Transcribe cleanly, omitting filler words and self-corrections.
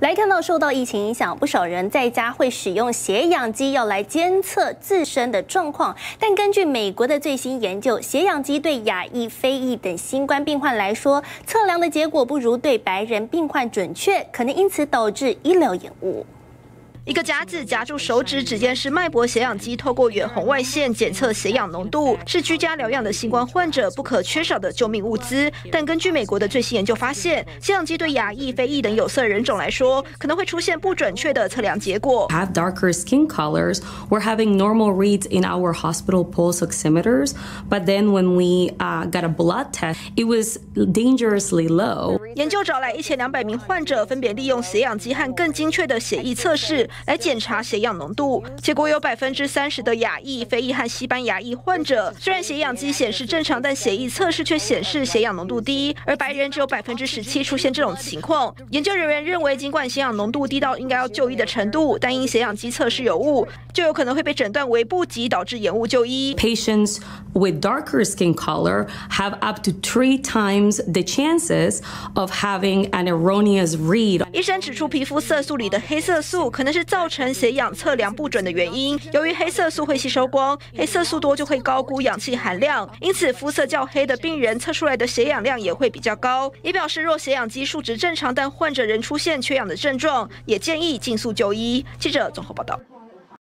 来看到受到疫情影响，不少人在家会使用血氧机，要来监测自身的状况。但根据美国的最新研究，血氧机对亚裔、非裔等新冠病患来说，测量的结果不如对白人病患准确，可能因此导致医疗延误。 一个夹子夹住手指，指尖是脉搏血氧机，透过远红外线检测血氧浓度，是居家疗养的新冠患者不可缺少的救命物资。但根据美国的最新研究发现，血氧机对亚裔、非裔等有色人种来说，可能会出现不准确的测量结果。 Have darker skin colors, we're having normal reads in our hospital pulse oximeters, but then when we got a blood test, it was dangerously low. 研究找来1200名患者，分别利用血氧机和更精确的血液测试。 来检查血氧浓度，结果有30%的亚裔、非裔和西班牙裔患者，虽然血氧机显示正常，但血液测试却显示血氧浓度低，而白人只有17%出现这种情况。研究人员认为，尽管血氧浓度低到应该要就医的程度，但因血氧机测试有误，就有可能会被诊断为不及，导致延误就医。 Patients with darker skin color have up to 3 times the chances of having an erroneous read. 医生指出，皮肤色素里的黑色素可能是 造成血氧测量不准的原因。由于黑色素会吸收光，黑色素多就会高估氧气含量，因此肤色较黑的病人测出来的血氧量也会比较高。也表示，若血氧机数值正常，但患者仍出现缺氧的症状，也建议尽速就医。记者综合报道。